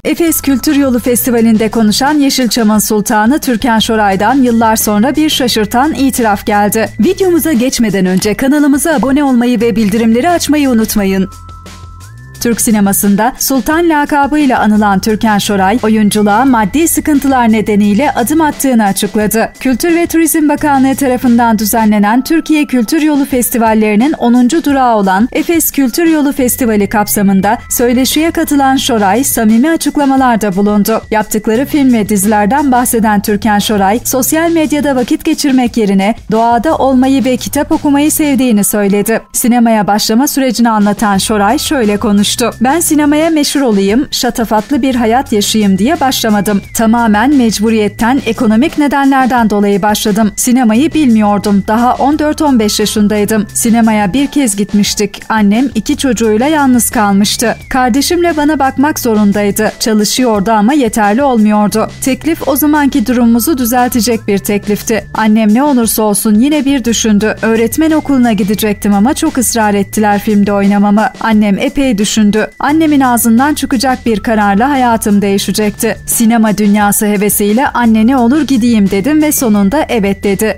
Efes Kültür Yolu Festivali'nde konuşan Yeşilçam'ın sultanı Türkan Şoray'dan yıllar sonra bir şaşırtan itiraf geldi. Videomuza geçmeden önce kanalımıza abone olmayı ve bildirimleri açmayı unutmayın. Türk sinemasında Sultan lakabıyla anılan Türkan Şoray, oyunculuğa maddi sıkıntılar nedeniyle adım attığını açıkladı. Kültür ve Turizm Bakanlığı tarafından düzenlenen Türkiye Kültür Yolu Festivallerinin 10. durağı olan Efes Kültür Yolu Festivali kapsamında söyleşiye katılan Şoray, samimi açıklamalarda bulundu. Yaptıkları film ve dizilerden bahseden Türkan Şoray, sosyal medyada vakit geçirmek yerine doğada olmayı ve kitap okumayı sevdiğini söyledi. Sinemaya başlama sürecini anlatan Şoray şöyle konuştu. Ben sinemaya meşhur olayım, şatafatlı bir hayat yaşayayım diye başlamadım. Tamamen mecburiyetten, ekonomik nedenlerden dolayı başladım. Sinemayı bilmiyordum. Daha 14-15 yaşındaydım. Sinemaya bir kez gitmiştik. Annem 2 çocuğuyla yalnız kalmıştı. Kardeşimle bana bakmak zorundaydı. Çalışıyordu ama yeterli olmuyordu. Teklif o zamanki durumumuzu düzeltecek bir teklifti. Annem ne olursa olsun yine bir düşündü. Öğretmen okuluna gidecektim ama çok ısrar ettiler filmde oynamamı. Annem epey düşündü. Annemin ağzından çıkacak bir kararla hayatım değişecekti. Sinema dünyası hevesiyle anne ne olur gideyim dedim ve sonunda evet dedi.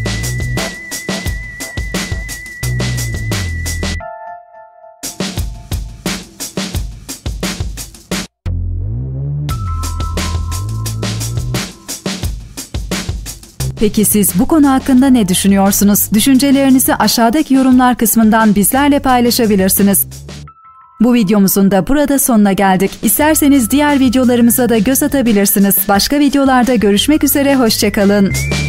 Peki siz bu konu hakkında ne düşünüyorsunuz? Düşüncelerinizi aşağıdaki yorumlar kısmından bizlerle paylaşabilirsiniz. Bu videomuzun da burada sonuna geldik. İsterseniz diğer videolarımıza da göz atabilirsiniz. Başka videolarda görüşmek üzere, hoşça kalın.